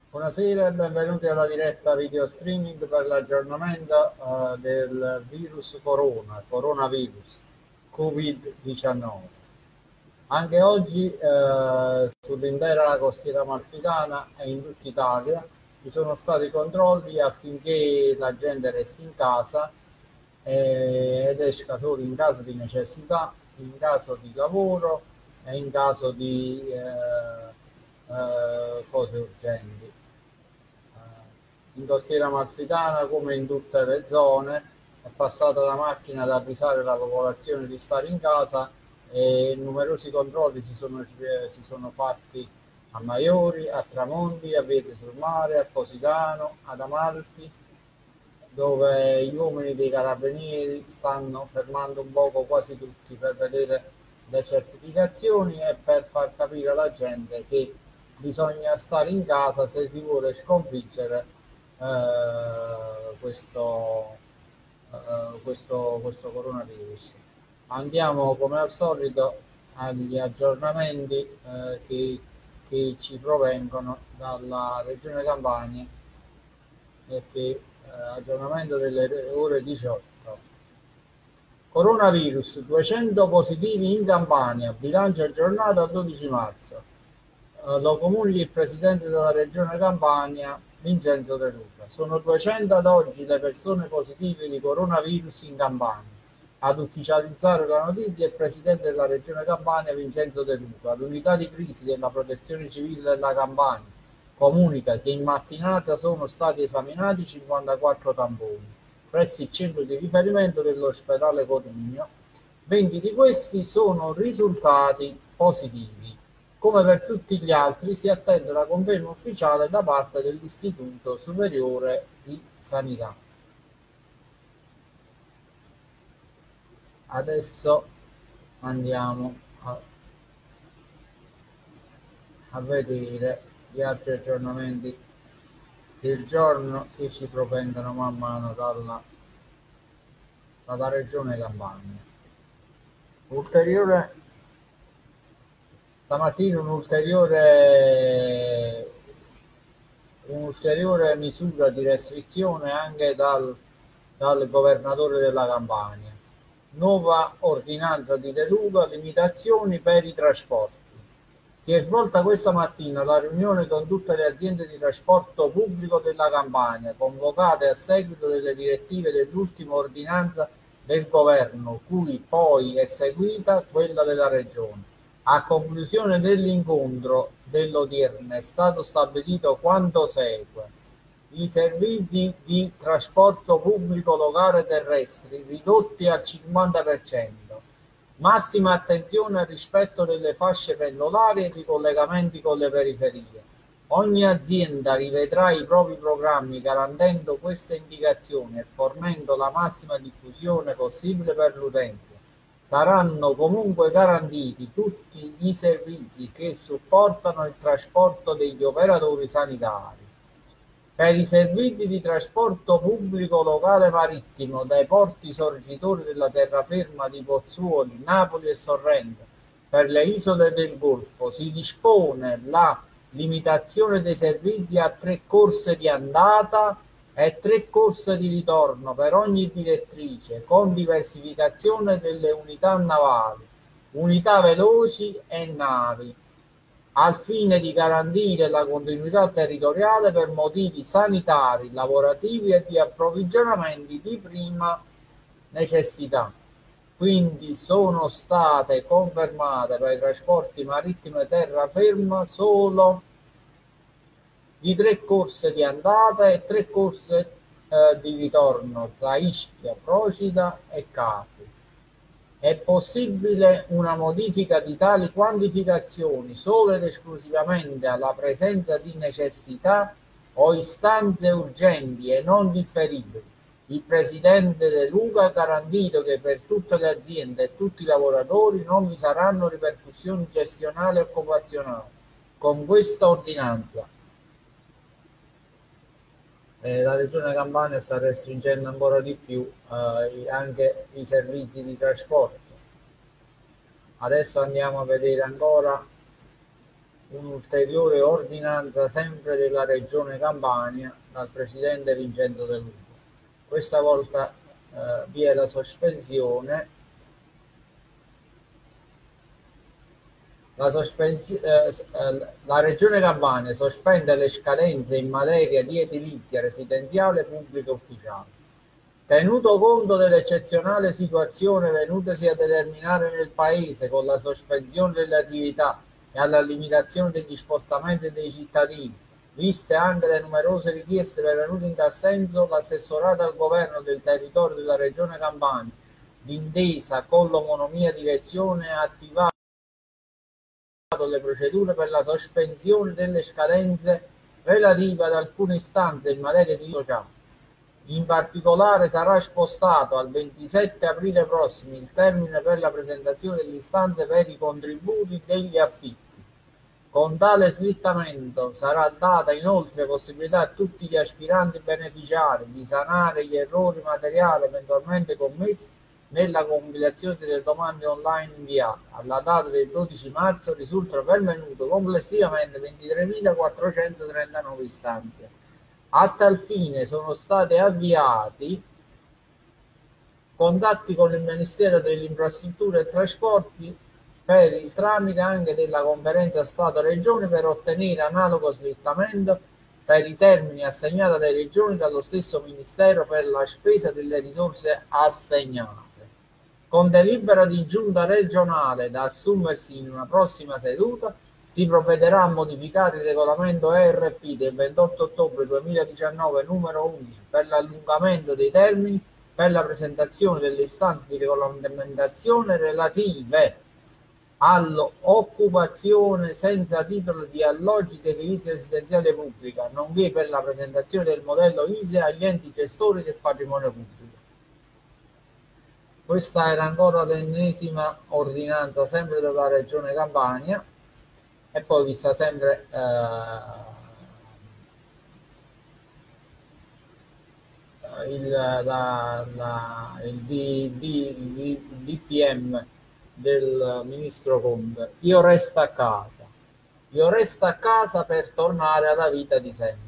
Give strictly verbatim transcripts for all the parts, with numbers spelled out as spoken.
Buonasera e benvenuti alla diretta video streaming per l'aggiornamento eh, del virus corona, coronavirus, Covid diciannove. Anche oggi eh, sull'intera costiera amalfitana e in tutta Italia ci sono stati controlli affinché la gente resti in casa eh, ed esca solo in caso di necessità, in caso di lavoro e in caso di eh, eh, cose urgenti. In costiera amalfitana, come in tutte le zone, è passata la macchina ad avvisare la popolazione di stare in casa e numerosi controlli si sono, eh, si sono fatti a Maiori, a Tramonti, a Viete sul Mare, a Positano, ad Amalfi, dove gli uomini dei carabinieri stanno fermando un poco quasi tutti per vedere le certificazioni e per far capire alla gente che bisogna stare in casa se si vuole sconfiggere eh, questo, eh, questo, questo coronavirus. Andiamo come al solito agli aggiornamenti eh, che, che ci provengono dalla Regione Campania e che eh, aggiornamento delle ore diciotto. Coronavirus, duecento positivi in Campania, bilancio aggiornato al dodici marzo. Eh, lo comunica il presidente della regione Campania, Vincenzo De Luca. Sono duecento ad oggi le persone positive di coronavirus in Campania. Ad ufficializzare la notizia il presidente della regione Campania, Vincenzo De Luca. L'unità di crisi della protezione civile della Campania comunica che in mattinata sono stati esaminati cinquantaquattro tamponi presso il centro di riferimento dell'ospedale Cotugno. venti di questi sono risultati positivi. Come per tutti gli altri si attende la conferma ufficiale da parte dell'Istituto Superiore di Sanità. Adesso andiamo a, a vedere gli altri aggiornamenti del giorno che ci provengono man mano dalla, dalla regione Campania. Ulteriore, stamattina un'ulteriore un'ulteriore misura di restrizione anche dal, dal governatore della Campania. Nuova ordinanza di De Luca, limitazioni per i trasporti. Si è svolta questa mattina la riunione con tutte le aziende di trasporto pubblico della Campania, convocate a seguito delle direttive dell'ultima ordinanza del governo, cui poi è seguita quella della regione. A conclusione dell'incontro dell'odierna è stato stabilito quanto segue. I servizi di trasporto pubblico locale terrestri ridotti al cinquanta per cento. Massima attenzione al rispetto delle fasce pendolari e di collegamenti con le periferie. Ogni azienda rivedrà i propri programmi garantendo queste indicazioni e fornendo la massima diffusione possibile per l'utente. Saranno comunque garantiti tutti i servizi che supportano il trasporto degli operatori sanitari. Per i servizi di trasporto pubblico locale marittimo dai porti sorgitori della terraferma di Pozzuoli, Napoli e Sorrento per le isole del Golfo si dispone la limitazione dei servizi a tre corse di andata e tre corse di ritorno per ogni direttrice, con diversificazione delle unità navali, unità veloci e navi, al fine di garantire la continuità territoriale per motivi sanitari, lavorativi e di approvvigionamenti di prima necessità. Quindi sono state confermate per i trasporti marittimi e terraferma solo di tre corse di andata e tre corse eh, di ritorno tra Ischia, Procida e Capri. È possibile una modifica di tali quantificazioni solo ed esclusivamente alla presenza di necessità o istanze urgenti e non differibili. Il presidente De Luca ha garantito che per tutte le aziende e tutti i lavoratori non vi saranno ripercussioni gestionali e occupazionali. Con questa ordinanza eh, la regione Campania sta restringendo ancora di più eh, anche i servizi di trasporto. Adesso andiamo a vedere ancora un'ulteriore ordinanza sempre della regione Campania dal presidente Vincenzo De Luca. Questa volta eh, vi è la sospensione La, sospensi- eh, eh, la Regione Campania sospende le scadenze in materia di edilizia residenziale pubblica ufficiale. Tenuto conto dell'eccezionale situazione venutasi a determinare nel Paese con la sospensione delle attività e alla limitazione degli spostamenti dei cittadini, viste anche le numerose richieste pervenute in tal senso, l'assessorato al governo del territorio della Regione Campania, d'intesa con l'omonimia direzione, ha attivato le procedure per la sospensione delle scadenze relative ad alcune istanze in materia di sociale. In particolare sarà spostato al ventisette aprile prossimo il termine per la presentazione delle istanze per i contributi degli affitti. Con tale slittamento sarà data inoltre possibilità a tutti gli aspiranti beneficiari di sanare gli errori materiali eventualmente commessi nella compilazione delle domande online inviate. Alla data del dodici marzo risultano pervenute complessivamente ventitremilaquattrocentotrentanove istanze. A tal fine sono stati avviati contatti con il Ministero delle Infrastrutture e Trasporti per il tramite anche della Conferenza Stato-Regioni per ottenere analogo slittamento per i termini assegnati alle regioni dallo stesso Ministero per la spesa delle risorse assegnate. Con delibera di giunta regionale da assumersi in una prossima seduta, si provvederà a modificare il regolamento E R P del ventotto ottobre duemiladiciannove numero undici per l'allungamento dei termini per la presentazione delle istanze di regolamentazione relative all'occupazione senza titolo di alloggi di edilizia residenziale pubblica, nonché per la presentazione del modello I S E E agli enti gestori del patrimonio pubblico. Questa era ancora l'ennesima ordinanza sempre della regione Campania, e poi vista sempre eh, il, la, la, il, D, D, il D P M del ministro Conte. Io resto a casa, io resto a casa per tornare alla vita di sempre.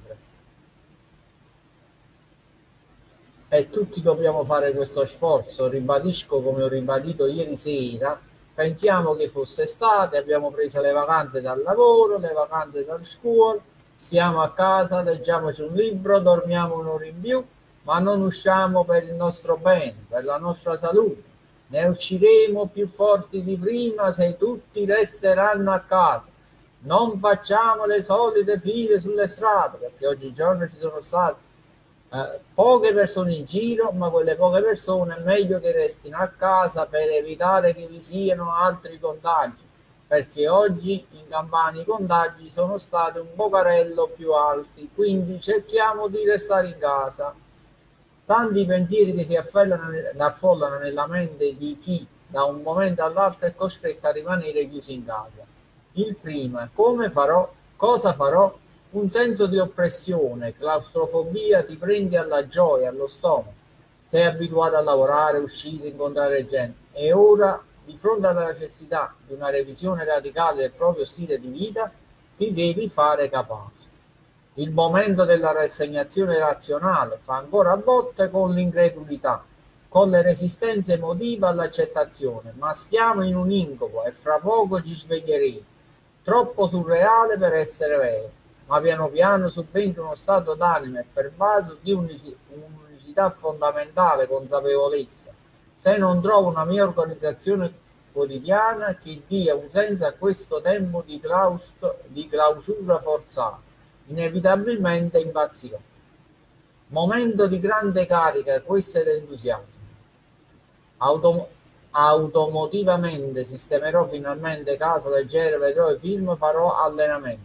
E tutti dobbiamo fare questo sforzo. Ribadisco, come ho ribadito ieri sera, pensiamo che fosse estate, abbiamo preso le vacanze dal lavoro, le vacanze dalla scuola, siamo a casa, leggiamoci un libro, dormiamo un'ora in più, ma non usciamo per il nostro bene, per la nostra salute. Ne usciremo più forti di prima se tutti resteranno a casa. Non facciamo le solite file sulle strade, perché oggigiorno ci sono state eh, poche persone in giro, ma quelle poche persone è meglio che restino a casa per evitare che vi siano altri contagi, perché oggi in Campania i contagi sono stati un pocarello più alti, quindi cerchiamo di restare in casa. Tanti pensieri che si affollano, affollano nella mente di chi da un momento all'altro è costretto a rimanere chiuso in casa. Il primo, come farò? Cosa farò? Un senso di oppressione, claustrofobia ti prendi alla gioia, allo stomaco. Sei abituato a lavorare, uscire, incontrare gente, e ora, di fronte alla necessità di una revisione radicale del proprio stile di vita, ti devi fare capace. Il momento della rassegnazione razionale fa ancora a botte con l'incredulità, con le resistenze emotive all'accettazione, ma stiamo in un incubo e fra poco ci sveglieremo. Troppo surreale per essere vero, ma piano piano subentra uno stato d'animo e pervaso di un'unicità fondamentale, consapevolezza. Se non trovo una mia organizzazione quotidiana che dia un senso a questo tempo di, claustro, di clausura forzata, inevitabilmente impazzirò. Momento di grande carica, questo è l'entusiasmo. Autom- automotivamente sistemerò finalmente casa leggera, vedrò i film, farò allenamento.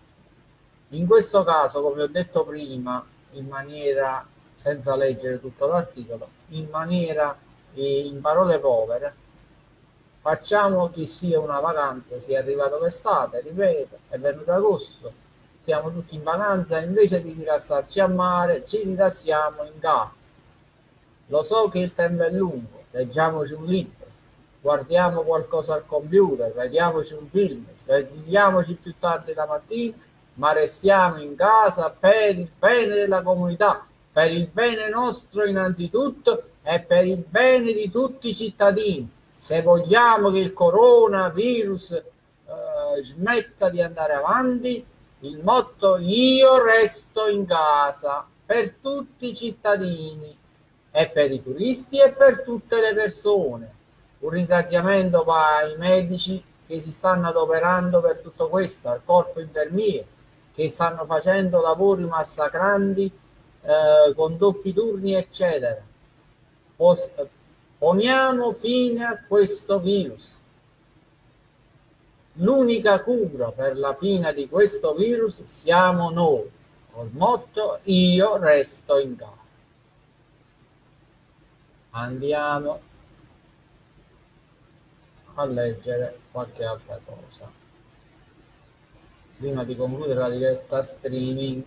In questo caso, come ho detto prima, in maniera, senza leggere tutto l'articolo, in maniera, eh, in parole povere, facciamo che sia una vacanza, sia arrivato l'estate, ripeto, è venuto agosto, stiamo tutti in vacanza, invece di rilassarci a mare, ci rilassiamo in casa. Lo so che il tempo è lungo, leggiamoci un libro, guardiamo qualcosa al computer, vediamoci un film, svegliamoci più tardi la mattina, ma restiamo in casa per il bene della comunità, per il bene nostro innanzitutto e per il bene di tutti i cittadini. Se vogliamo che il coronavirus eh, smetta di andare avanti, il motto io resto in casa per tutti i cittadini e per i turisti e per tutte le persone. Un ringraziamento va ai medici che si stanno adoperando per tutto questo, al corpo infermiere che stanno facendo lavori massacranti eh, con doppi turni eccetera. Pos- poniamo fine a questo virus. L'unica cura per la fine di questo virus siamo noi, col motto io resto in casa. Andiamo a leggere qualche altra cosa prima di concludere la diretta streaming.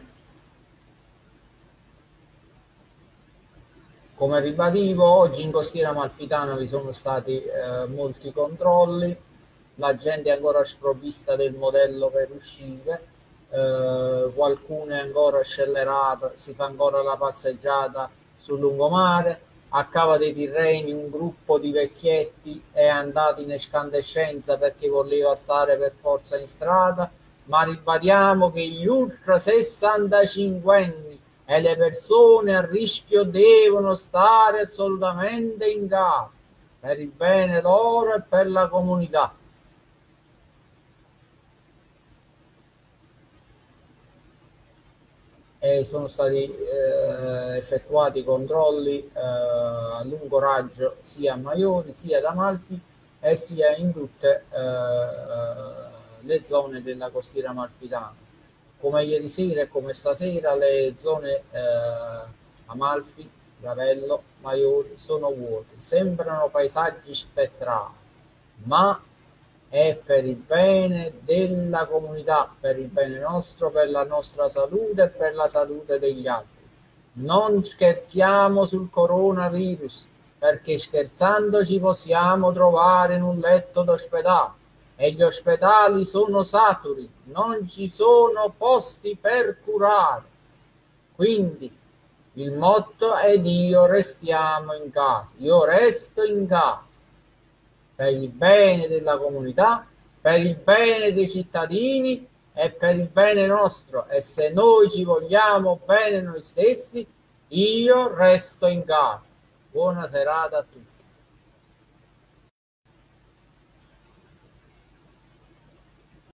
Come ribadivo, oggi in Costiera Amalfitana vi sono stati eh, molti controlli, la gente è ancora sprovvista del modello per uscire, eh, qualcuno è ancora scellerato, si fa ancora la passeggiata sul lungomare. A Cava dei Tirreni un gruppo di vecchietti è andato in escandescenza perché voleva stare per forza in strada, ma ribadiamo che gli ultra sessantacinquenni e le persone a rischio devono stare assolutamente in casa per il bene loro e per la comunità. E sono stati eh, effettuati controlli eh, a lungo raggio sia a Maiori sia ad Amalfi e sia in tutte eh, le zone della Costiera Amalfitana. Come ieri sera e come stasera le zone eh, Amalfi, Ravello, Maiori sono vuote, sembrano paesaggi spettrali, ma è per il bene della comunità, per il bene nostro, per la nostra salute e per la salute degli altri. Non scherziamo sul coronavirus, perché scherzando ci possiamo trovare in un letto d'ospedale e gli ospedali sono saturi, non ci sono posti per curare. Quindi il motto è io restiamo in casa, io resto in casa. Per il bene della comunità, per il bene dei cittadini e per il bene nostro. E se noi ci vogliamo bene noi stessi, io resto in casa. Buona serata a tutti.